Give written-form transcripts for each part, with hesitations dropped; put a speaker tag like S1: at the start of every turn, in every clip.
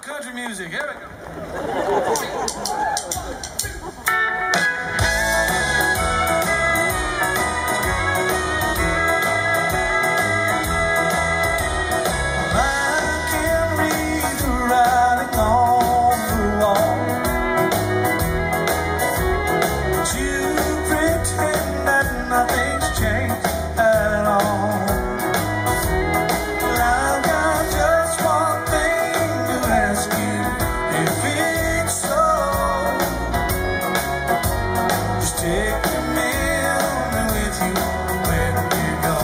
S1: country music. Here we go.
S2: Nothing's changed at all. Well, I've got just one thing to ask you, if it's so. Just take the memory with you when you go.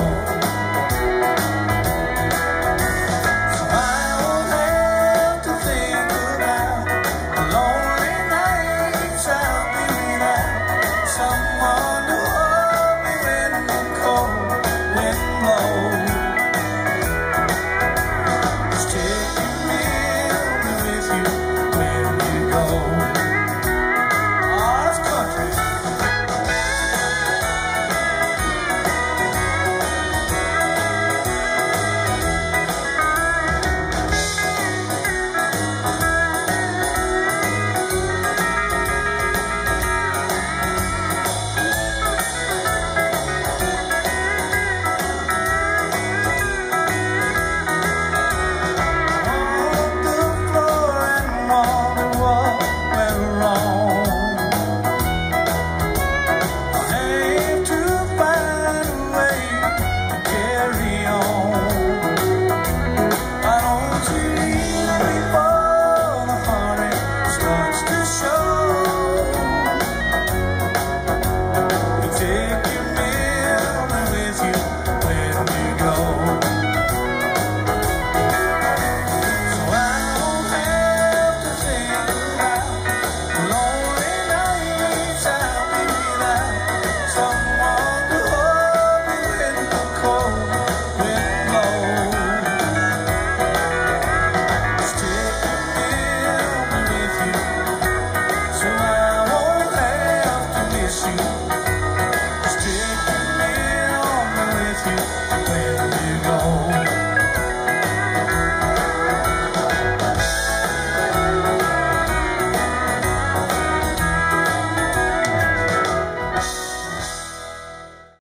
S2: So I won't have to think about the lonely nights I'll be without someone to Just take your memory with you when you go.